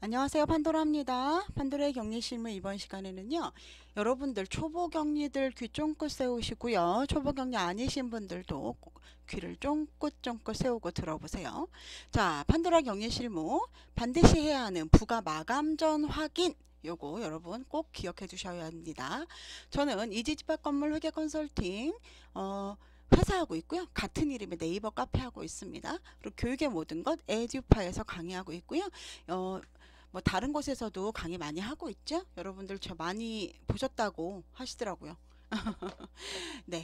안녕하세요, 판도라입니다. 판도라의 격리실무 이번 시간에는요, 여러분들 초보 격리들 귀 쫑긋 세우시고요, 초보 격리 아니신 분들도 귀를 쫑긋쫑긋 세우고 들어보세요. 자, 판도라 격리실무 반드시 해야 하는 부가 마감 전 확인, 요거 여러분 꼭 기억해 두셔야 합니다. 저는 이지집합건물 회계 컨설팅 회사하고 있고요. 같은 이름의 네이버 카페 하고 있습니다. 그리고 교육의 모든 것 에듀파에서 강의하고 있고요. 뭐 다른 곳에서도 강의 많이 하고 있죠. 여러분들 저 많이 보셨다고 하시더라고요. 네,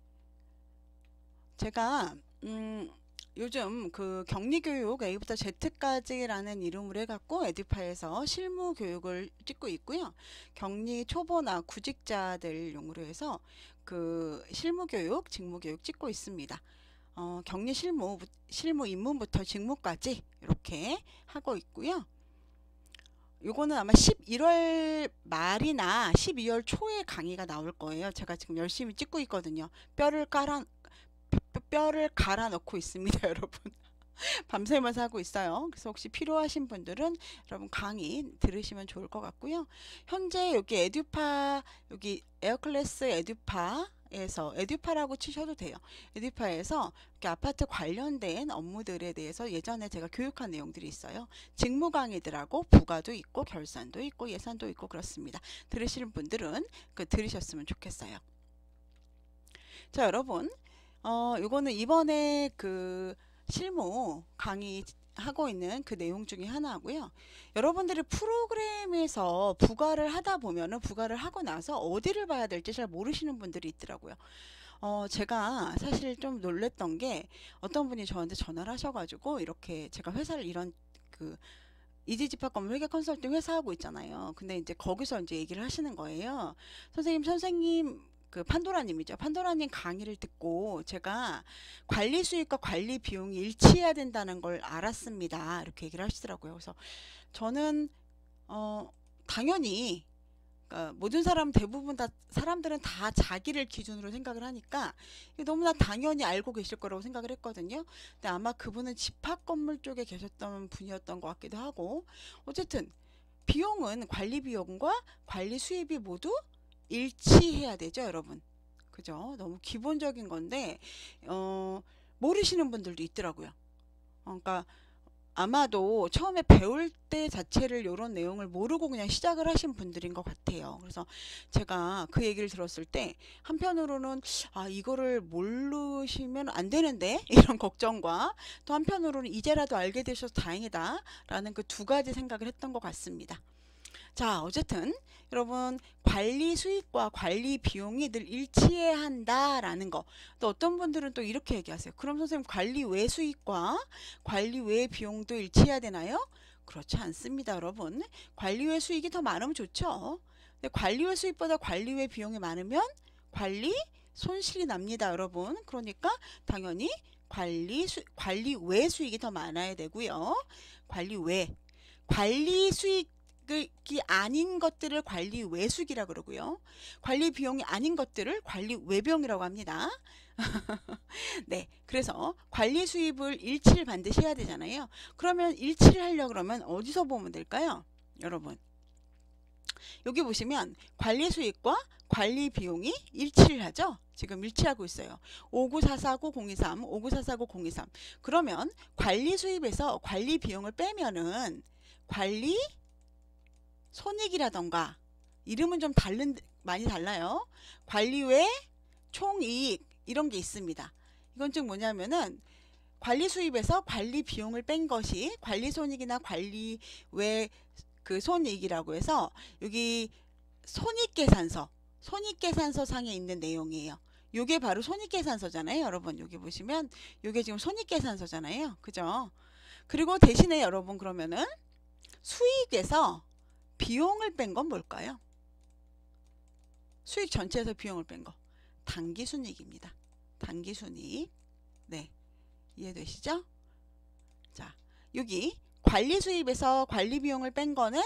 제가 요즘 그 격리교육 A부터 Z까지라는 이름으로 해갖고 에듀파에서 실무 교육을 찍고 있고요. 격리 초보나 구직자들 용으로 해서 그 실무 교육, 직무 교육 찍고 있습니다. 격리 실무 입문부터 직무까지 이렇게 하고 있고요. 요거는 아마 11월 말이나 12월 초에 강의가 나올 거예요. 제가 지금 열심히 찍고 있거든요. 뼈를 갈아 넣고 있습니다, 여러분. 밤새면서 하고 있어요. 그래서 혹시 필요하신 분들은 여러분 강의 들으시면 좋을 것 같고요. 현재 여기 에듀파, 여기 에어클래스 에듀파에서 에듀파라고 치셔도 돼요. 에듀파에서 이렇게 아파트 관련된 업무들에 대해서 예전에 제가 교육한 내용들이 있어요. 직무 강의들하고 부가도 있고 결산도 있고 예산도 있고 그렇습니다. 들으시는 분들은 들으셨으면 좋겠어요. 자, 여러분, 요거는 이번에 그 실무 강의 하고 있는 그 내용 중에 하나고요. 여러분들이 프로그램에서 부가를 하다 보면은 부가를 하고 나서 어디를 봐야 될지 잘 모르시는 분들이 있더라고요. 제가 사실 좀 놀랬던 게 어떤 분이 저한테 전화를 하셔가지고 이렇게 제가 회사를 이런 그 이지집합건물 회계 컨설팅 회사 하고 있잖아요. 근데 이제 거기서 이제 얘기를 하시는 거예요. 선생님, 그 판도라님이죠. 판도라님 강의를 듣고 제가 관리 수익과 관리 비용이 일치해야 된다는 걸 알았습니다. 이렇게 얘기를 하시더라고요. 그래서 저는 당연히 그러니까 모든 사람 대부분 다 사람들은 다 자기를 기준으로 생각을 하니까 너무나 당연히 알고 계실 거라고 생각을 했거든요. 근데 아마 그분은 집합 건물 쪽에 계셨던 분이었던 것 같기도 하고 어쨌든 비용은 관리 비용과 관리 수입이 모두 일치해야 되죠, 여러분. 그죠? 너무 기본적인 건데 모르시는 분들도 있더라고요. 그러니까 아마도 처음에 배울 때 자체를 이런 내용을 모르고 그냥 시작을 하신 분들인 것 같아요. 그래서 제가 그 얘기를 들었을 때 한편으로는 이거를 모르시면 안 되는데 이런 걱정과 또 한편으로는 이제라도 알게 되셔서 다행이다 라는 그 두 가지 생각을 했던 것 같습니다. 자, 어쨌든 여러분 관리 수익과 관리 비용이 늘 일치해야 한다라는 거. 또 어떤 분들은 또 이렇게 얘기하세요. 그럼 선생님 관리 외 수익과 관리 외 비용도 일치해야 되나요? 그렇지 않습니다, 여러분. 관리 외 수익이 더 많으면 좋죠. 근데 관리 외 수익보다 관리 외 비용이 많으면 관리 손실이 납니다, 여러분. 그러니까 당연히 관리 외 수익이 더 많아야 되고요. 관리 수익 이 아닌 것들을 관리 외수익이라 그러고요. 관리 비용이 아닌 것들을 관리 외비용이라고 합니다. 네, 그래서 관리 수입을 일치를 반드시 해야 되잖아요. 그러면 일치를 하려고 그러면 어디서 보면 될까요? 여러분, 여기 보시면 관리 수익과 관리 비용이 일치를 하죠. 지금 일치하고 있어요. 59449-023, 59449-023. 그러면 관리 수입에서 관리 비용을 빼면은 관리 손익이라던가 이름은 좀 많이 달라요. 관리 외 총이익 이런 게 있습니다. 이건 즉 뭐냐면은 관리 수입에서 관리 비용을 뺀 것이 관리 손익이나 관리 외 그 손익이라고 해서 여기 손익계산서 상에 있는 내용이에요. 요게 바로 손익계산서잖아요. 여러분 여기 보시면 요게 지금 손익계산서잖아요. 그죠? 그리고 대신에 여러분 그러면은 수익에서 비용을 뺀 건 뭘까요? 수익 전체에서 비용을 뺀 거. 당기순이익입니다. 당기순이익. 네. 이해되시죠? 자, 여기 관리 수입에서 관리 비용을 뺀 거는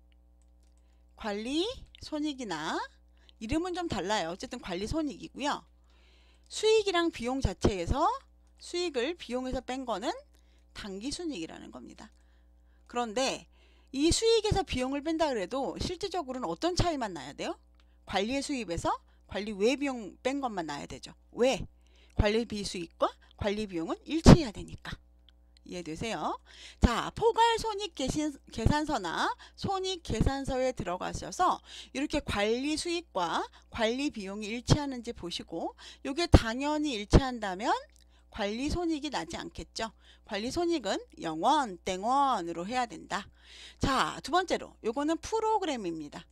관리 손익이나 이름은 좀 달라요. 어쨌든 관리 손익이고요. 수익이랑 비용 자체에서 수익을 비용에서 뺀 거는 당기순이익이라는 겁니다. 그런데 이 수익에서 비용을 뺀다 그래도 실질적으로는 어떤 차이만 나야 돼요? 관리의 수입에서 관리 외 비용 뺀 것만 나야 되죠. 왜? 관리비 수익과 관리 비용은 일치해야 되니까. 이해되세요? 자, 포괄 손익계산서나 손익계산서에 들어가셔서 이렇게 관리 수익과 관리 비용이 일치하는지 보시고, 이게 당연히 일치한다면 관리 손익이 나지 않겠죠. 관리 손익은 0원, 땡원으로 해야 된다. 자, 두 번째로 요거는 프로그램입니다.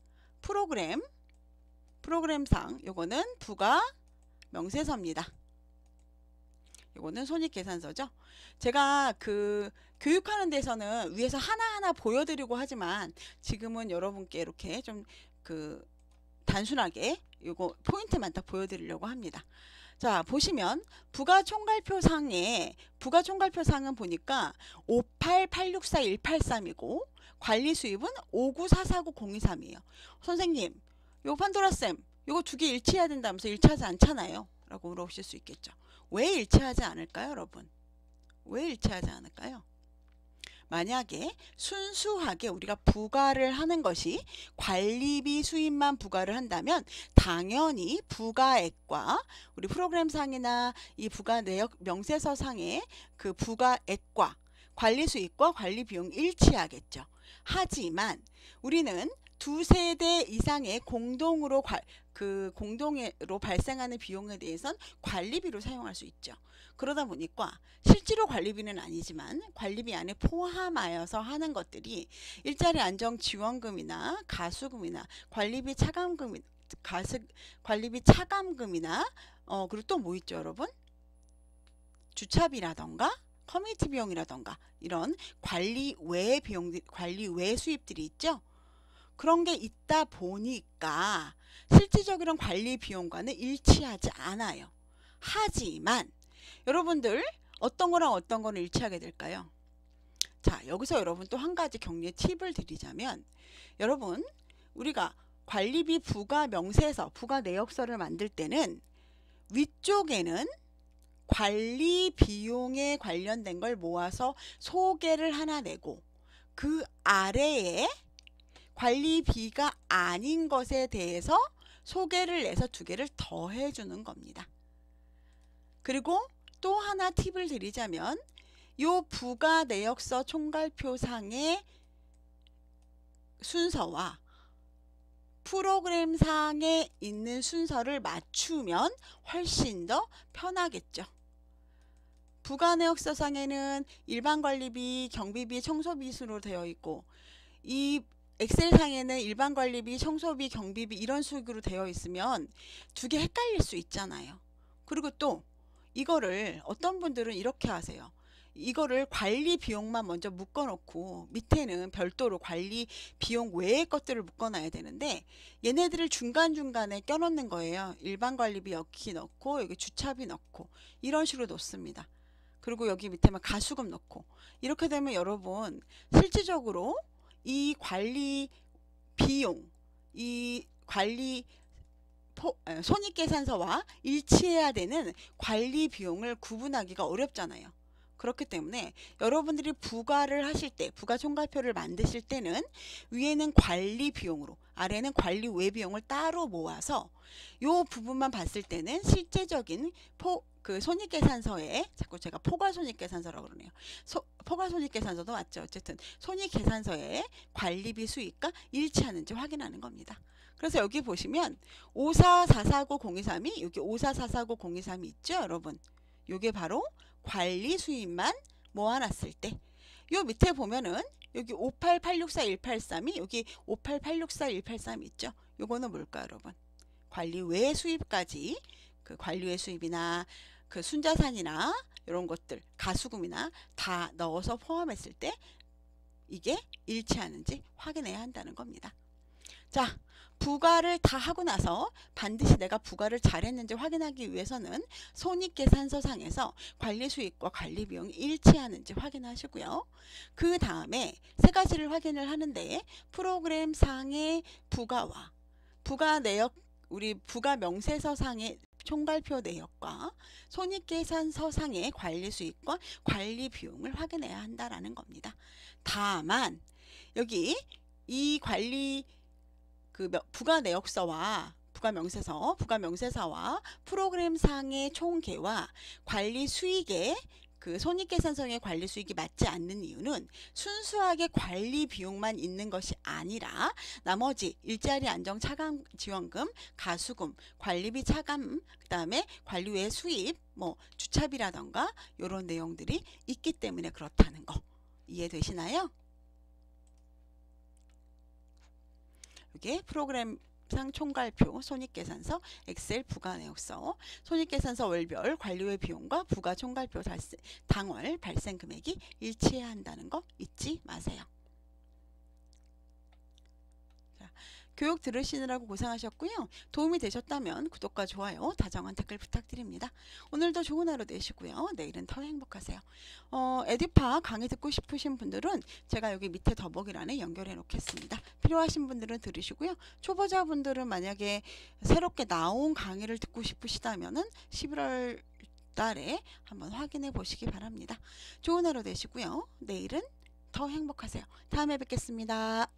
프로그램상 요거는 부가 명세서입니다. 요거는 손익계산서죠. 제가 교육하는 데서는 위에서 하나하나 보여드리고 하지만 지금은 여러분께 이렇게 좀 단순하게 요거 포인트만 딱 보여드리려고 합니다. 자, 보시면 부가총괄표상은 보니까 58864-183이고 관리 수입은 59449-023이에요. 선생님, 요거 판도라쌤, 요거 두 개 일치해야 된다면서 일치하지 않잖아요. 라고 물어보실 수 있겠죠. 왜 일치하지 않을까요, 여러분? 왜 일치하지 않을까요? 만약에 순수하게 우리가 부과를 하는 것이 관리비 수입만 부과를 한다면 당연히 부가액과 우리 프로그램상이나 이 부가 내역 명세서상의 그 부가액과 관리 수익과 관리 비용 일치하겠죠. 하지만 우리는 두세 대 이상의 공동으로 발생하는 비용에 대해서는 관리비로 사용할 수 있죠. 그러다 보니까 실제로 관리비는 아니지만 관리비 안에 포함하여서 하는 것들이 일자리 안정 지원금이나 가수금이나 관리비 차감금이나 그리고 또 뭐 있죠, 여러분? 주차비라던가 커뮤니티 비용이라던가 이런 관리 외 비용들, 관리 외 수입들이 있죠. 그런 게 있다 보니까 실질적인 관리 비용과는 일치하지 않아요. 하지만 여러분들 어떤 거랑 어떤 거는 일치하게 될까요? 자, 여기서 여러분 또 한 가지 격려 팁을 드리자면, 여러분 우리가 관리비 부가 명세서, 부가 내역서를 만들 때는 위쪽에는 관리 비용에 관련된 걸 모아서 소개를 하나 내고 그 아래에 관리비가 아닌 것에 대해서 소개를 내서 두 개를 더해 주는 겁니다. 그리고 또 하나 팁을 드리자면 요 부가 내역서 총괄표상의 순서와 프로그램상에 있는 순서를 맞추면 훨씬 더 편하겠죠. 부가 내역서상에는 일반 관리비, 경비비, 청소비 순으로 되어 있고 이 엑셀상에는 일반 관리비, 청소비, 경비비 이런 식으로 되어 있으면 두 개 헷갈릴 수 있잖아요. 그리고 또 이거를 어떤 분들은 이렇게 하세요. 이거를 관리 비용만 먼저 묶어 놓고 밑에는 별도로 관리 비용 외의 것들을 묶어 놔야 되는데 얘네들을 중간중간에 껴 넣는 거예요. 일반 관리비 여기 넣고 여기 주차비 넣고 이런 식으로 놓습니다. 그리고 여기 밑에만 가수금 넣고 이렇게 되면 여러분 실질적으로 이 관리 비용, 이 관리 손익계산서와 일치해야 되는 관리 비용을 구분하기가 어렵잖아요. 그렇기 때문에 여러분들이 부가를 하실 때, 부가총괄표를 만드실 때는 위에는 관리 비용으로, 아래는 관리 외 비용을 따로 모아서 요 부분만 봤을 때는 실제적인 손익계산서에, 자꾸 제가 포괄손익계산서라고 그러네요. 포괄손익계산서도 맞죠. 어쨌든 손익계산서에 관리비 수익과 일치하는지 확인하는 겁니다. 그래서 여기 보시면 5444023이 여기 5444023이 있죠, 여러분. 요게 바로 관리 수입만 모아놨을 때. 요 밑에 보면은 여기 58864-183이 여기 58864-183 있죠. 요거는 뭘까요, 여러분? 관리 외 수입까지 그 관리 외 수입이나 그 순자산이나 이런 것들, 가수금이나 다 넣어서 포함했을 때 이게 일치하는지 확인해야 한다는 겁니다. 자, 부가를 다 하고 나서 반드시 내가 부가를 잘했는지 확인하기 위해서는 손익계산서상에서 관리수익과 관리비용이 일치하는지 확인하시고요. 그 다음에 세 가지를 확인을 하는데 프로그램상의 부가와 부가 내역, 우리 부가 명세서상의 총괄표 내역과 손익계산서상의 관리수익과 관리비용을 확인해야 한다라는 겁니다. 다만 여기 이 관리 부가 내역서와 부가 명세서와 프로그램상의 총계와 관리 수익의 손익계산서의 관리 수익이 맞지 않는 이유는 순수하게 관리 비용만 있는 것이 아니라 나머지 일자리 안정 차감 지원금, 가수금, 관리비 차감, 그다음에 관리 외 수입, 뭐 주차비라던가 이런 내용들이 있기 때문에 그렇다는 거 이해되시나요? 이게 프로그램상 총괄표, 손익계산서, 엑셀 부가내역서, 손익계산서 월별 관리외 비용과 부가 총괄표 당월 발생 금액이 일치해야 한다는 거 잊지 마세요. 자, 교육 들으시느라고 고생하셨고요. 도움이 되셨다면 구독과 좋아요, 다정한 댓글 부탁드립니다. 오늘도 좋은 하루 되시고요. 내일은 더 행복하세요. 에듀파 강의 듣고 싶으신 분들은 제가 여기 밑에 더보기란에 연결해 놓겠습니다. 필요하신 분들은 들으시고요. 초보자분들은 만약에 새롭게 나온 강의를 듣고 싶으시다면은 11월 달에 한번 확인해 보시기 바랍니다. 좋은 하루 되시고요. 내일은 더 행복하세요. 다음에 뵙겠습니다.